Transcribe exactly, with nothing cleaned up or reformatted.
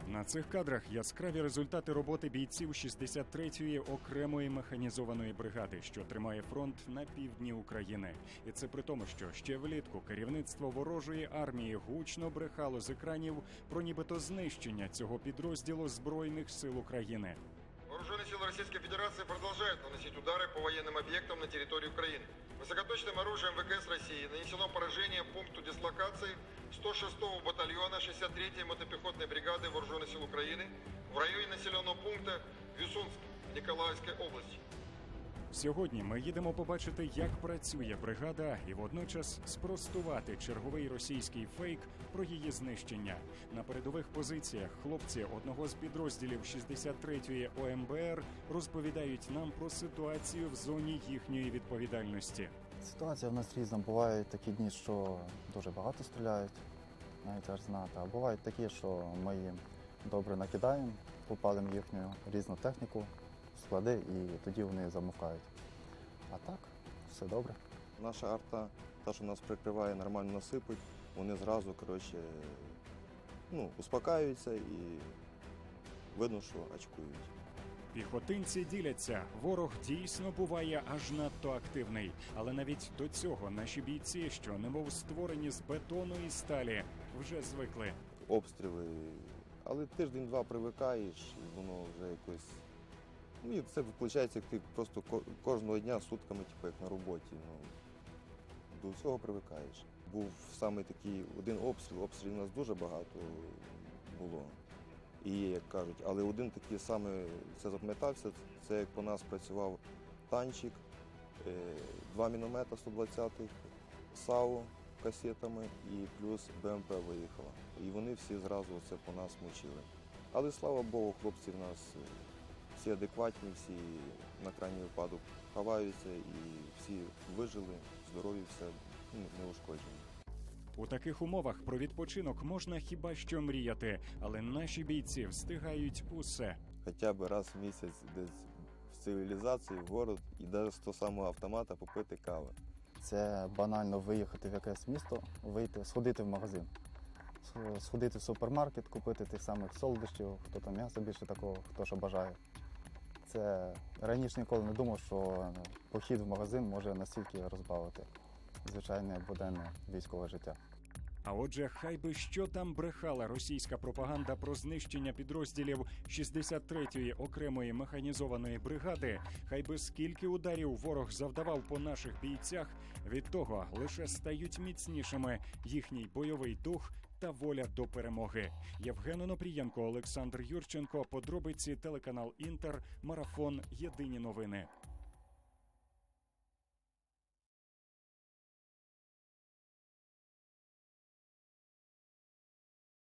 На цих кадрах яскраві результати роботи бійців шістдесят третьої окремої механізованої бригади, що тримає фронт на півдні України. І це при тому, що ще влітку керівництво ворожої армії гучно брехало з екранів про нібито знищення цього підрозділу Збройних сил України. Вооруженные силы Российской Федерации продолжают наносить удары по военным объектам на территории Украины. Высокоточным оружием ВКС России нанесено поражение пункту дислокации сто шестого батальона шестьдесят третьей мотопехотной бригады Вооруженных сил Украины в районе населенного пункта Висунск Николаевской области. Сьогодні ми їдемо побачити, як працює бригада, і водночас спростувати черговий російський фейк про її знищення. На передових позиціях хлопці одного з підрозділів шістдесят третьої О М Б Р розповідають нам про ситуацію в зоні їхньої відповідальності. Ситуація в нас різна. Бувають такі дні, що дуже багато стріляють, навіть аж знати. А бувають такі, що ми їм добре накидаємо, попалимо їхню різну техніку, склади, і тоді вони замовкають. А так, все добре. Наша арта, та, що нас прикриває, нормально насипить, вони зразу, коротше, ну, успокаюються і видно, що очкують. Піхотинці діляться. Ворог дійсно буває аж надто активний. Але навіть до цього наші бійці, що немов створені з бетону і сталі, вже звикли. Обстріли, але тиждень-два привикаєш, і воно вже якось... Ну, і це виходить, як ти просто кожного дня сутками, типу, як на роботі. Ну, до всього привикаєш. Був саме такий один обстріл, обстрілів у нас дуже багато було. І є, як кажуть, але один такий саме, це запам'ятався, це як по нас працював танчик, два міномета сто двадцятих, САУ касетами і плюс Б М П виїхала. І вони всі зразу це по нас мучили. Але слава Богу, хлопці в нас всі адекватні, всі на крайній випадок ховаються і всі вижили, здорові, все, ну, не ушкоджені. У таких умовах про відпочинок можна хіба що мріяти, але наші бійці встигають усе. Хоча б раз в місяць десь в цивілізації, в город і навіть з того самого автомата попити кави. Це банально виїхати в якесь місто, вийти, сходити в магазин, сходити в супермаркет, купити тих самих солодощів, хто там м'ясо більше такого, хто що бажає. Це раніше ніколи не думав, що похід в магазин може настільки розбавити звичайне буденне військове життя. А отже, хай би що там брехала російська пропаганда про знищення підрозділів шістдесят третьої окремої механізованої бригади, хай би скільки ударів ворог завдавав по наших бійцях, від того лише стають міцнішими їхній бойовий дух та воля до перемоги. Євген Онопрієнко, Олександр Юрченко, подробиці, телеканал Інтер, марафон, єдині новини.